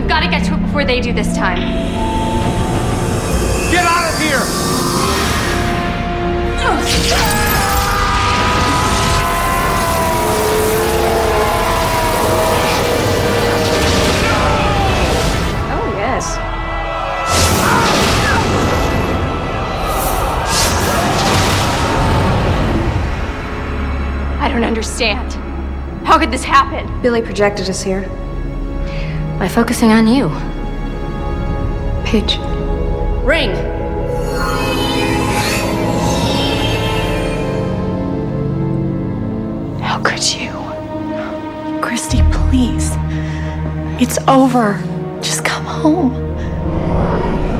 We've got to get to it before they do this time. Get out of here! Oh, yes. I don't understand. How could this happen? Billie projected us here. By focusing on you. Paige. Ring! How could you? Christie, please. It's over. Just come home.